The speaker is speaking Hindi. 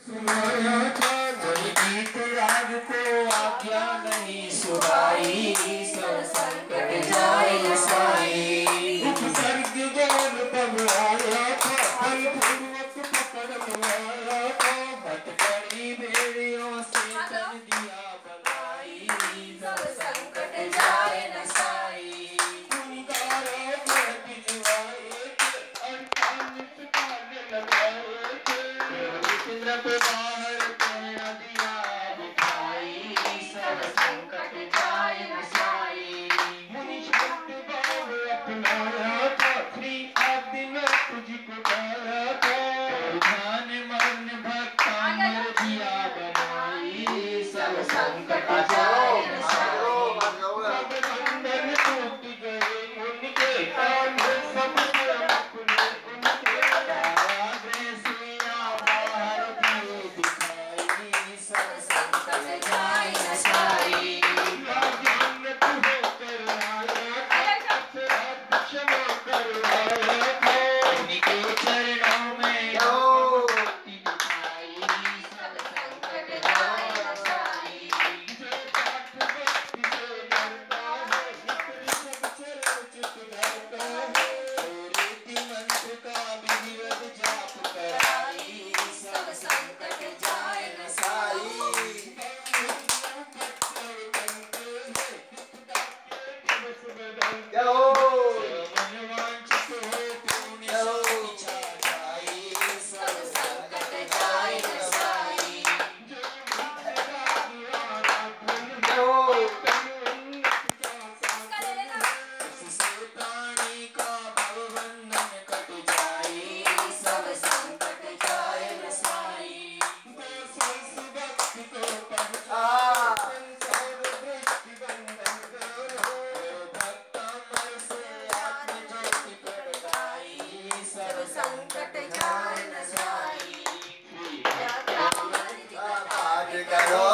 सुनाया था गीत राग को आज्ञा नहीं सुनाई, सब संकट जाए साई। उपसर्ग गोल तब आया था, फल पूर्वक पकड़ आया था, भटकड़ी बेड़ियों से तन दिया बनाई, सब संकट जाए न साई। पुंगारों में भिजवाए थे, अड़तालीस ताले लगाए थे, बाहर तेरा दिया दिखाई, सब संकट जाए न साई। मुनि शब्द भाव अपनाया था, श्री आदि में तुझको पाया था, ध्यान मन भक्तामर दिया बनाई, सब संकट जाए न साई। सब बंधन टूट गए उनके, ताने सब अपने उनके, आगे से बाहर दिए दिखाई, सब संकट जाए न साई। जन्नत होकर आया था, अपराध क्षमा करवाया था, उनके चरणों में भक्ति दिखाई, सब संकट जाए न साई। जो पाठ भक्ति से करता है, मित्र सब चरण चित धरता है, रीति मंत्र का विधिवत जाप कराई, सब संकट जाए न साई। मनवांछित हो पुण्य शक्ति छा जाई, सब संकट जाए न साई। जो उससे प्राणी का भवबंधन कट जाए, सब संकट जाए न साई। संस भक्ति को पहुँचा संसार दृष्टि बंधन करो, भक्तमर से आत्मज्योति प्रगटाई, सब संकट जाए न साई। करो